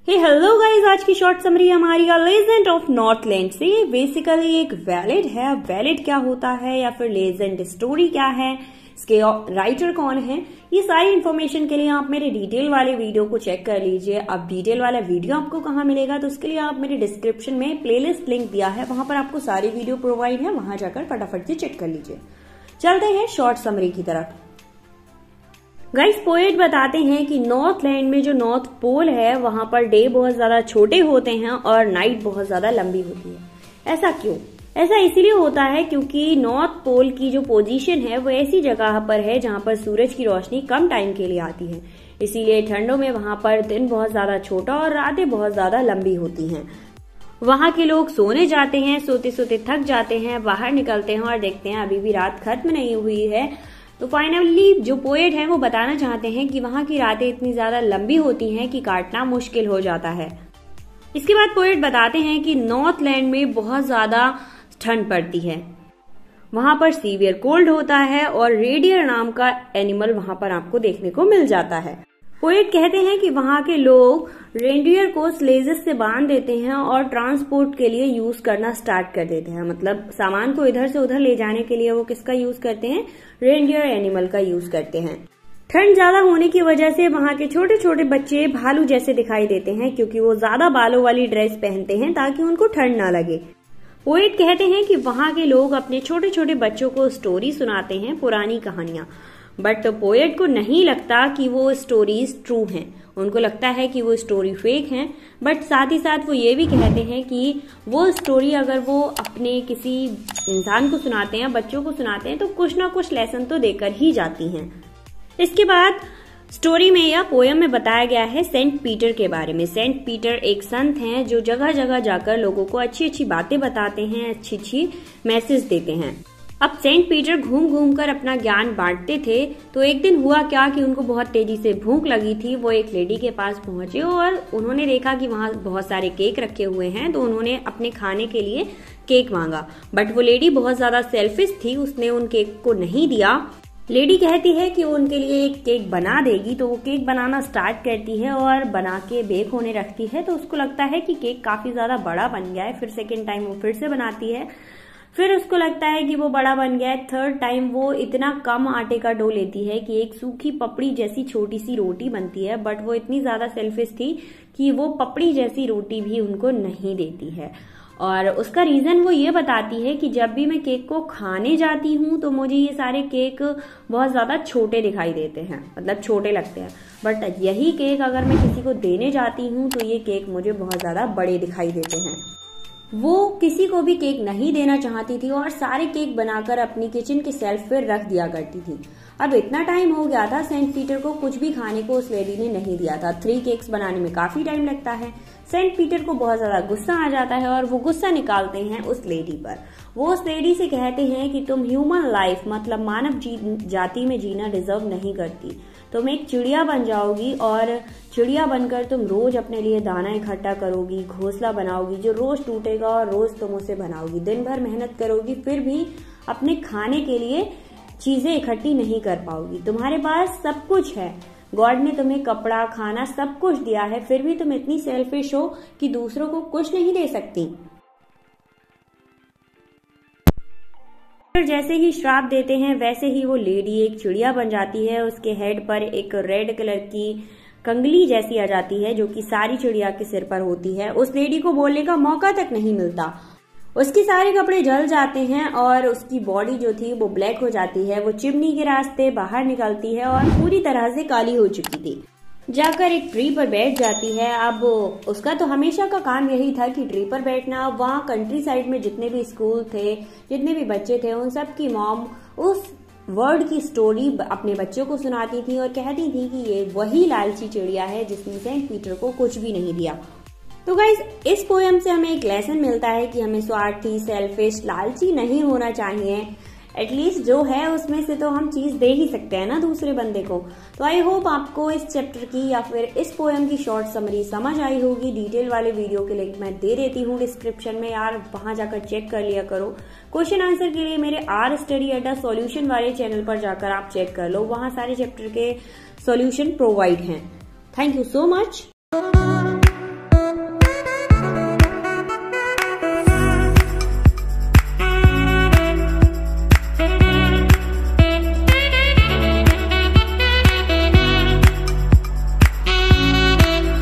Hello guys, आज की short summary हमारी लेजेंड ऑफ नॉर्थलैंड से। बेसिकली एक वैलिड है। वैलिड क्या होता है या फिर लेजेंड स्टोरी क्या है, इसके राइटर कौन है, ये सारी इन्फॉर्मेशन के लिए आप मेरे डिटेल वाले वीडियो को चेक कर लीजिए। अब डिटेल वाला वीडियो आपको कहाँ मिलेगा, तो उसके लिए आप मेरे डिस्क्रिप्शन में प्लेलिस्ट लिंक दिया है, वहां पर आपको सारी वीडियो प्रोवाइड है, वहां जाकर फटाफट से चेक कर लीजिए। चलते हैं शॉर्ट समरी की तरफ। गाइस, पोएट बताते हैं कि नॉर्थलैंड में जो नॉर्थ पोल है वहां पर डे बहुत ज्यादा छोटे होते हैं और नाइट बहुत ज्यादा लंबी होती है। ऐसा क्यों? ऐसा इसीलिए होता है क्योंकि नॉर्थ पोल की जो पोजीशन है वो ऐसी जगह पर है जहां पर सूरज की रोशनी कम टाइम के लिए आती है। इसीलिए ठंडों में वहां पर दिन बहुत ज्यादा छोटा और रातें बहुत ज्यादा लंबी होती हैं। वहां के लोग सोने जाते हैं, सोते सोते थक जाते हैं, बाहर निकलते हैं और देखते हैं अभी भी रात खत्म नहीं हुई है। तो फाइनली जो पोएट है वो बताना चाहते हैं कि वहां की रातें इतनी ज्यादा लंबी होती हैं कि काटना मुश्किल हो जाता है। इसके बाद पोएट बताते हैं कि नॉर्थलैंड में बहुत ज्यादा ठंड पड़ती है, वहां पर सीवियर कोल्ड होता है और रेडियर नाम का एनिमल वहां पर आपको देखने को मिल जाता है। पोएट कहते हैं कि वहां के लोग रेंडियर को स्लेजेस से बांध देते हैं और ट्रांसपोर्ट के लिए यूज करना स्टार्ट कर देते हैं। मतलब सामान को इधर से उधर ले जाने के लिए वो किसका यूज करते हैं? रेंडियर एनिमल का यूज करते हैं। ठंड ज्यादा होने की वजह से वहां के छोटे छोटे बच्चे भालू जैसे दिखाई देते हैं, क्योंकि वो ज्यादा बालों वाली ड्रेस पहनते हैं ताकि उनको ठंड ना लगे। पोएट कहते हैं कि वहां के लोग अपने छोटे छोटे बच्चों को स्टोरी सुनाते हैं, पुरानी कहानियां। बट पोएट को नहीं लगता कि वो स्टोरीज ट्रू हैं, उनको लगता है कि वो स्टोरी फेक हैं। बट साथ ही साथ वो ये भी कहते हैं कि वो स्टोरी अगर वो अपने किसी इंसान को सुनाते हैं, बच्चों को सुनाते हैं, तो कुछ ना कुछ लेसन तो देकर ही जाती हैं। इसके बाद स्टोरी में या पोयम में बताया गया है सेंट पीटर के बारे में। सेंट पीटर एक संत हैं जो जगह जगह जाकर लोगों को अच्छी अच्छी बातें बताते हैं, अच्छी अच्छी मैसेज देते हैं। अब सेंट पीटर घूम घूम कर अपना ज्ञान बांटते थे। तो एक दिन हुआ क्या कि उनको बहुत तेजी से भूख लगी थी। वो एक लेडी के पास पहुंचे और उन्होंने देखा कि वहां बहुत सारे केक रखे हुए हैं, तो उन्होंने अपने खाने के लिए केक मांगा। बट वो लेडी बहुत ज्यादा सेल्फिश थी, उसने उन केक को नहीं दिया। लेडी कहती है कि वो उनके लिए एक केक बना देगी, तो वो केक बनाना स्टार्ट करती है और बना के बेक होने रखती है। तो उसको लगता है कि केक काफी ज्यादा बड़ा बन गया है। फिर सेकेंड टाइम वो फिर से बनाती है, फिर उसको लगता है कि वो बड़ा बन गया है। थर्ड टाइम वो इतना कम आटे का डो लेती है कि एक सूखी पपड़ी जैसी छोटी सी रोटी बनती है। बट वो इतनी ज्यादा सेल्फिश थी कि वो पपड़ी जैसी रोटी भी उनको नहीं देती है। और उसका रीजन वो ये बताती है कि जब भी मैं केक को खाने जाती हूँ तो मुझे ये सारे केक बहुत ज्यादा छोटे दिखाई देते हैं, मतलब छोटे लगते हैं। बट यही केक अगर मैं किसी को देने जाती हूँ तो ये केक मुझे बहुत ज्यादा बड़े दिखाई देते हैं। वो किसी को भी केक नहीं देना चाहती थी और सारे केक बनाकर अपनी किचन के सेल्फ पे रख दिया करती थी। अब इतना टाइम हो गया था, सेंट पीटर को कुछ भी खाने को उस लेडी ने नहीं दिया था। 3 केक्स बनाने में काफी टाइम लगता है। सेंट पीटर को बहुत ज्यादा गुस्सा आ जाता है और वो गुस्सा निकालते हैं उस लेडी पर। वो उस लेडी से कहते हैं कि तुम ह्यूमन लाइफ मतलब मानव जाति में जीना डिजर्व नहीं करती। तुम एक चिड़िया बन जाओगी और चिड़िया बनकर तुम रोज अपने लिए दाना इकट्ठा करोगी, घोंसला बनाओगी जो रोज टूटेगा और रोज तुम उसे बनाओगी। दिन भर मेहनत करोगी फिर भी अपने खाने के लिए चीजें इकट्ठी नहीं कर पाओगी। तुम्हारे पास सब कुछ है, गॉड ने तुम्हें कपड़ा, खाना सब कुछ दिया है, फिर भी तुम इतनी सेल्फिश हो कि दूसरों को कुछ नहीं दे सकती। जैसे ही श्राप देते हैं वैसे ही वो लेडी एक चिड़िया बन जाती है। उसके हेड पर एक रेड कलर की कंगली जैसी आ जाती है जो कि सारी चिड़िया के सिर पर होती है। उस लेडी को बोलने का मौका तक नहीं मिलता। उसके सारे कपड़े जल जाते हैं और उसकी बॉडी जो थी वो ब्लैक हो जाती है। वो चिमनी के रास्ते बाहर निकलती है और पूरी तरह से काली हो चुकी थी। जाकर एक ट्री पर बैठ जाती है। अब उसका तो हमेशा का काम यही था कि ट्री पर बैठना। वहाँ कंट्री साइड में जितने भी स्कूल थे, जितने भी बच्चे थे, उन सब की मॉम उस वर्ड की स्टोरी अपने बच्चों को सुनाती थी और कहती थी कि ये वही लालची चिड़िया है जिसने सेंट पीटर को कुछ भी नहीं दिया। तो गाइज, इस पोएम से हमें एक लेसन मिलता है कि हमें स्वार्थी, सेल्फिश, लालची नहीं होना चाहिए। एटलीस्ट जो है उसमें से तो हम चीज दे ही सकते हैं ना दूसरे बंदे को। तो आई होप आपको इस चैप्टर की या फिर इस पोएम की शॉर्ट समरी समझ आई होगी। डिटेल वाले वीडियो के लिंक मैं दे देती हूँ डिस्क्रिप्शन में, यार वहां जाकर चेक कर लिया करो। क्वेश्चन आंसर के लिए मेरे आर स्टडी अड्डा सॉल्यूशन वाले चैनल पर जाकर आप चेक कर लो, वहां सारे चैप्टर के सॉल्यूशन प्रोवाइड हैं। Thank you so much.